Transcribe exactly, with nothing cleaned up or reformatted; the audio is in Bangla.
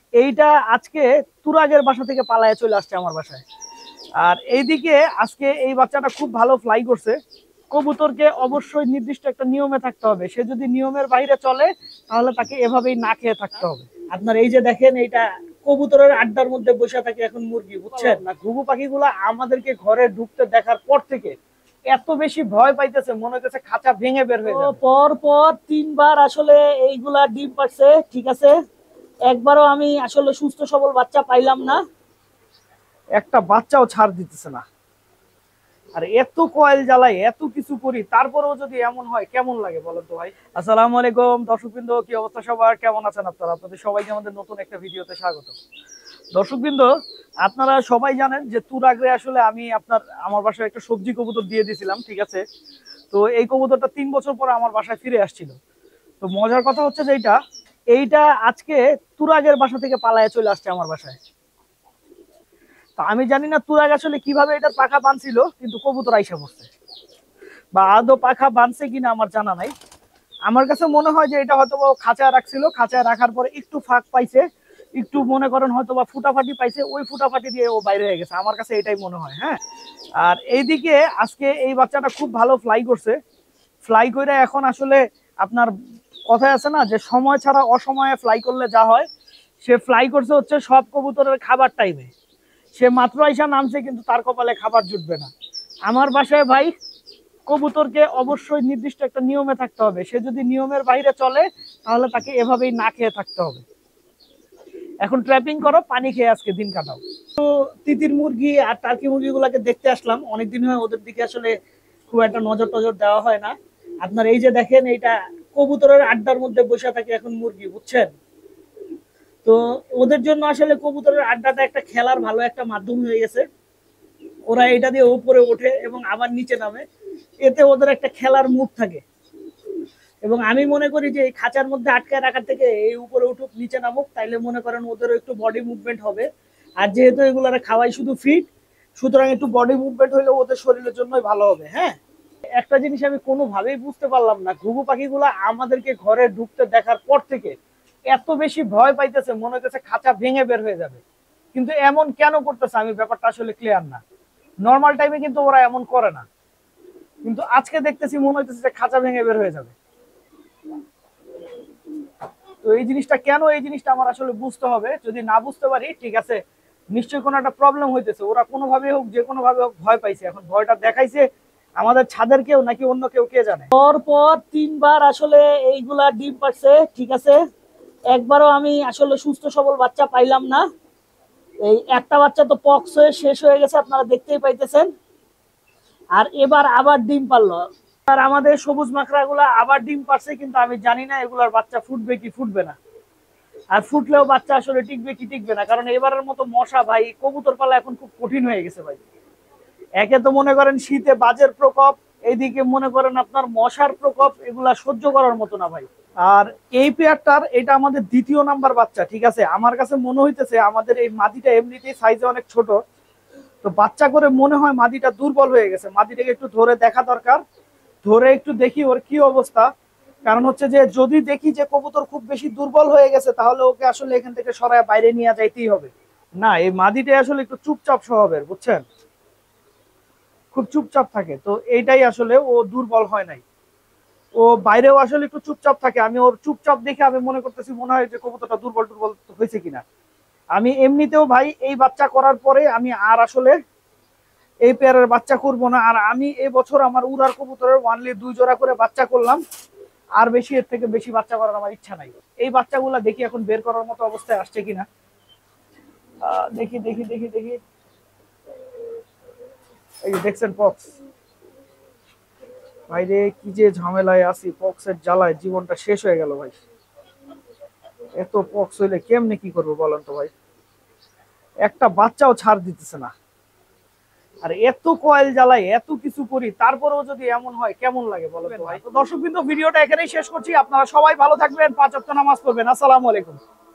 এইটা আজকে তুরাগের বাসা থেকে পালায়ে চলে আসছে আমার বাসায়। আর এইদিকে আজকে এই বাচ্চাটা খুব ভালো ফ্লাই করছে। কবুতরকে অবশ্যই নির্দিষ্ট একটা নিয়মে থাকতে হবে, সে যদি নিয়মের বাইরে চলে তাহলে তাকে এভাবেই না খেয়ে থাকতে হবে। আপনার এই যে দেখেন, এইটা কবুতরের আড্ডার মধ্যে বসে থাকে এখন মুরগি, বুঝছেন না? ঘুঘু পাখিগুলা আমাদেরকে ঘরে ঢুকতে দেখার পর থেকে এত বেশি ভয় পাইতেছে, মনে হচ্ছে খাঁচা ভেঙে বের হয়ে যাবে। পর পর তিনবার আসলে এইগুলা ডিম পারছে, ঠিক আছে। একবারও আমি আসলে সুস্থ সবল বাচ্চা পাইলাম না, একটা বাচ্চাও ছাড় দিতেছে না। আর এত কয়েল জ্বালাই, এত কিছু করি, তারপরেও যদি এমন হয় কেমন লাগে বলেন তো ভাই। আসসালামু আলাইকুম দর্শকবৃন্দ, কি অবস্থা সবার, কেমন আছেন আপনারা? আপনাদের সবাইকে আমাদের নতুন একটা ভিডিওতে স্বাগত। দর্শকবৃন্দ, আপনারা সবাই জানেন যে তুরাগরে আসলে আমি আপনার আমার বাসায় একটা সবজি কবুতর দিয়ে দিয়েছিলাম, ঠিক আছে। তো এই কবুতরটা তিন বছর পর আমার বাসায় ফিরে আসছিল। তো মজার কথা হচ্ছে যে এইটা এইটা আজকে তুরাগের বাসা থেকে পালায়ে চলে আসছে আমার বাসায়। তা আমি জানি না তুরাগ আসলে কিভাবে এটা পাখা বাঁধছিল, কিন্তু কবুতর আইসা পড়ছে, বা আদৌ পাখা বাঁধছে কিনা আমার জানা নাই। আমার কাছে মনে হয় যে এটা হয়তো খাঁচায় রাখছিল, খাঁচায় রাখার পরে একটু ফাঁক পাইছে, একটু মনে করেন হয়তো বা ফুটাফাটি পাইছে, ওই ফুটাফাটি দিয়ে ও বাইরে হয়ে গেছে, আমার কাছে এটাই মনে হয়। হ্যাঁ, আর এইদিকে আজকে এই বাচ্চাটা খুব ভালো ফ্লাই করছে। ফ্লাই করে এখন আসলে আপনার কথায় আছে না যে সময় ছাড়া অসময়ে ফ্লাই করলে যা হয়, সে ফ্লাই করছে হচ্ছে সব কবুতরের খাবার টাইমে। সে মাত্র আইসা নামছে, কিন্তু তার কপালে খাবার জুটবে না। আমার বাসায় ভাই কবুতরকে অবশ্যই নির্দিষ্ট একটা নিয়মে থাকতে হবে, সে যদি নিয়মের বাইরে চলে তাহলে তাকে এভাবেই না খেয়ে থাকতে হবে। এখন ট্র্যাপিং করো, পানি খেয়ে আজকে দিন কাটাও। তো তিতির মুরগি আর টার্কি মুরগিগুলোকে দেখতে আসলাম, অনেকদিন হয় ওদের দিকে আসলে খুব একটা নজর টজর দেওয়া হয় না। আপনার এই যে দেখেন, এইটা কবুতরের আড্ডার মধ্যে বসে থাকে এখন মুরগি, বুঝছেন। তো ওদের জন্য আসলে কবুতরের আড্ডাটা একটা খেলার ভালো একটা মাধ্যম হয়ে গেছে। ওরা এটা দিয়ে উপরে ওঠে এবং আবার নিচে নামে, এতে ওদের একটা খেলার মুড থাকে। এবং আমি মনে করি যে এই খাঁচার মধ্যে আটকায় রাখার থেকে এই উপরে উঠুক নিচে নামুক, তাইলে মনে করেন ওদেরও একটু বডি মুভমেন্ট হবে। আর যেহেতু এগুলার খাওয়াই শুধু ফিট, সুতরাং একটু বডি মুভমেন্ট হইলে ওদের শরীরের জন্যই ভালো হবে। হ্যাঁ, একটা জিনিস আমি কোনোভাবেই বুঝতে পারলাম না, ঘুঘু পাখিগুলা আমাদেরকে ঘরে ঢুকতে দেখার পর থেকে এত বেশি ভয় পাইতেছে, মনে হচ্ছে খাঁচা ভেঙে বের হয়ে যাবে। কিন্তু এমন কেন করতেছে আমি ব্যাপারটা আসলে ক্লিয়ার না। নর্মাল টাইমে কিন্তু ওরা এমন করে না, কিন্তু আজকে দেখতেছি মনে হইতেছে যে খাঁচা ভেঙে বের হয়ে যাবে। তো এই জিনিসটা কেন, এই জিনিসটা আমার আসলে বুঝতে হবে। যদি না বুঝতে পারি, ঠিক আছে, নিশ্চয়ই কোনো একটা প্রবলেম হইতেছে। ওরা কোনোভাবে হোক, যে কোনো ভাবে হোক ভয় পাইছে, এখন ভয়টা দেখাইছে আমাদের ছাদের কেউ নাকি অন্য কেউ, কে জানে। পর পর তিনবার আসলে এইগুলা ডিম পারছে, ঠিক আছে। একবারও আমি আসলে সুস্থ সবল বাচ্চা পাইলাম না। এই একটা বাচ্চা তো পক্স হয়ে শেষ হয়ে গেছে, আপনারা দেখতেই পাইতেছেন। আর এবার আবার ডিম পারলো। আর আমাদের সবুজ মাখরা গুলা আবার ডিম পারছে, কিন্তু আমি জানি না এগুলার বাচ্চা ফুটবে কি ফুটবে না। আর ফুটলেও বাচ্চা আসলে টিকবে কি টিকবে না, কারণ এবারের মতো মশা ভাই, কবুতর পালা এখন খুব কঠিন হয়ে গেছে ভাই। একে তো মনে করেন শীতে বাজের প্রকোপ, এইদিকে মনে করেন আপনার মশার প্রকোপ, এগুলা সহ্য করার মতো না ভাই। আর এই পেয়ারটার এটা আমাদের দ্বিতীয় নাম্বার বাচ্চা, ঠিক আছে। আমার কাছে মনে হইতেছে আমাদের এই মাদিটা এমনিতেই সাইজে অনেক ছোট, তো বাচ্চা করে মনে হয় মাদিটা দুর্বল হয়ে গেছে। মাদিটাকে একটু ধরে দেখা দরকার, ধরে একটু দেখি ওর কি অবস্থা। কারণ হচ্ছে যে যদি দেখি যে কবুতর খুব বেশি দুর্বল হয়ে গেছে, তাহলে ওকে আসলে এখান থেকে সরায় বাইরে নিয়ে যাইতেই হবে। না, এই মাদিটাই আসলে একটু চুপচাপ স্বভাবের, বুঝছেন, খুব চুপচাপ থাকে। তো এইটাই আসলে ও দুর্বল হয় নাই, ও বাইরেও আসলে একটু চুপচাপ থাকে। আমি ওর চুপচাপ দেখে আমি মনে করতেছি মনে হয় যে কবুতরটা দুর্বল দুর্বল হয়েছে কিনা। আমি এমনিতেও ভাই এই বাচ্চা করার পরে আমি আর আসলে এই পেয়ারের বাচ্চা করব না। আর আমি এই বছর আমার উড়ার কবুতরের ওয়ানলি দুই জোড়া করে বাচ্চা করলাম, আর বেশি এর থেকে বেশি বাচ্চা করার আমার ইচ্ছা নাই। এই বাচ্চাগুলা দেখি এখন বের করার মতো অবস্থায় আসছে কিনা। দেখি দেখি দেখি দেখি এই যে দেখছেন পক্স, ভাই রে কি যে ঝামেলায় আছি, পক্সের জ্বালায় জীবনটা শেষ হয়ে গেল ভাই। এত পক্স হইলে কেমনে কি করবো বলেন তো ভাই, একটা বাচ্চাও ছাড় দিতেছে না। আর এত কয়েল জ্বালাই, এত কিছু করি, তারপরেও যদি এমন হয় কেমন লাগে বলেন তো ভাই। তো দর্শকবৃন্দ, ভিডিওটা এখানেই শেষ করছি। আপনারা সবাই ভালো থাকবেন, পাঁচ ওয়াক্ত নামাজ পড়বেন। আসসালামু আলাইকুম।